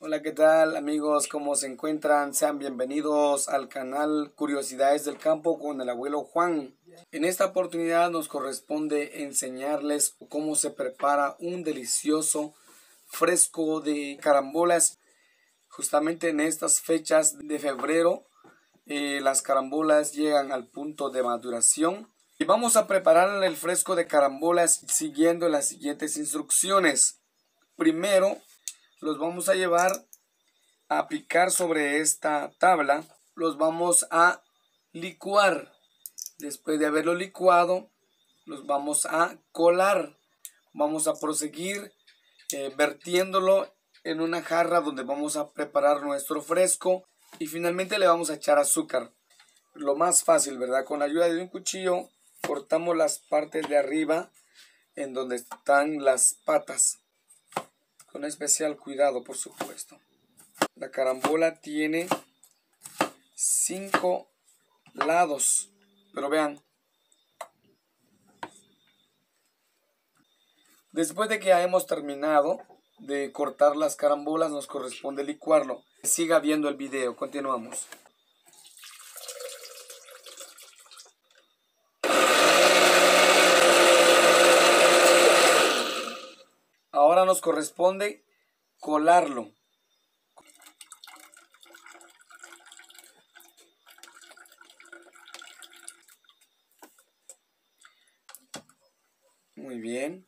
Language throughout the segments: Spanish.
Hola, ¿qué tal amigos? ¿Cómo se encuentran? Sean bienvenidos al canal Curiosidades del Campo con el abuelo Juan. En esta oportunidad nos corresponde enseñarles cómo se prepara un delicioso fresco de carambolas. Justamente en estas fechas de febrero, las carambolas llegan al punto de maduración. Y vamos a preparar el fresco de carambolas siguiendo las siguientes instrucciones. Primero, los vamos a llevar a picar sobre esta tabla. Los vamos a licuar. Después de haberlo licuado, los vamos a colar. Vamos a proseguir vertiéndolo en una jarra donde vamos a preparar nuestro fresco. Y finalmente le vamos a echar azúcar. Lo más fácil, ¿verdad? Con la ayuda de un cuchillo cortamos las partes de arriba en donde están las patas. Con especial cuidado, por supuesto. La carambola tiene 5 lados, pero vean. Después de que ya hemos terminado de cortar las carambolas, nos corresponde licuarlo. Siga viendo el video, continuamos. Ahora nos corresponde colarlo. Muy bien.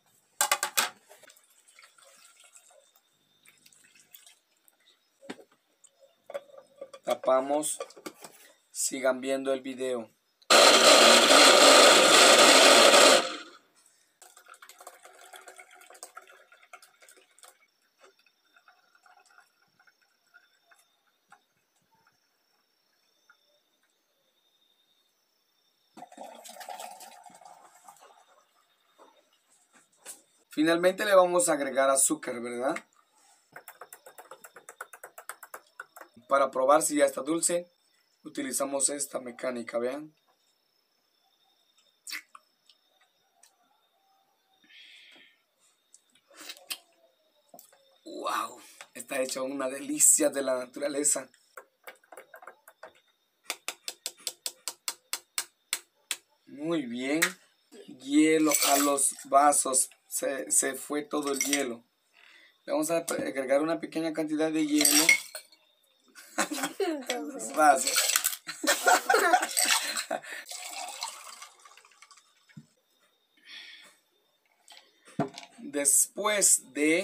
Tapamos. Sigan viendo el video. Finalmente le vamos a agregar azúcar, ¿verdad? Para probar si ya está dulce, utilizamos esta mecánica, vean. ¡Wow! Está hecho una delicia de la naturaleza. Muy bien. Hielo a los vasos. Se fue todo el hielo. Le vamos a agregar una pequeña cantidad de hielo a los vasos. Después de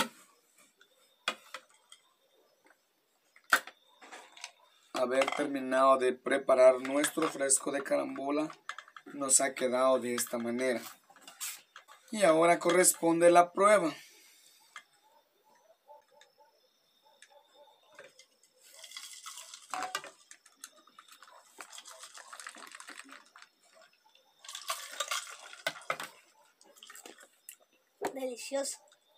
haber terminado de preparar nuestro fresco de carambola, nos ha quedado de esta manera. Y ahora corresponde la prueba. Delicioso.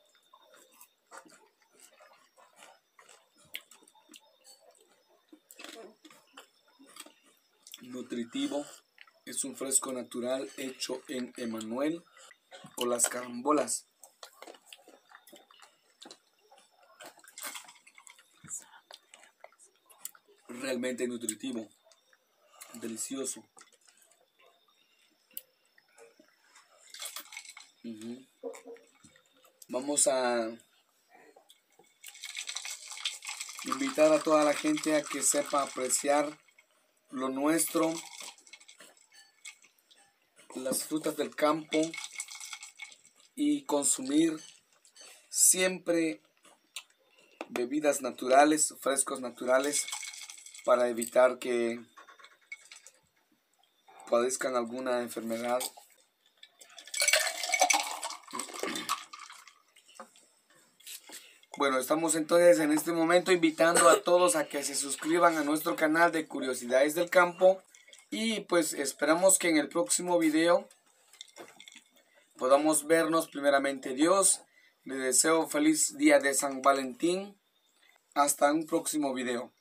Nutritivo. Es un fresco natural hecho en Emanuel o las carambolas. Realmente nutritivo. Delicioso. Vamos a invitar a toda la gente a que sepa apreciar lo nuestro, las frutas del campo y consumir siempre bebidas naturales, frescos naturales para evitar que padezcan alguna enfermedad. Bueno, estamos entonces en este momento invitando a todos a que se suscriban a nuestro canal de Curiosidades del Campo y pues esperamos que en el próximo video podamos vernos primeramente Dios. Les deseo feliz día de San Valentín. Hasta un próximo video.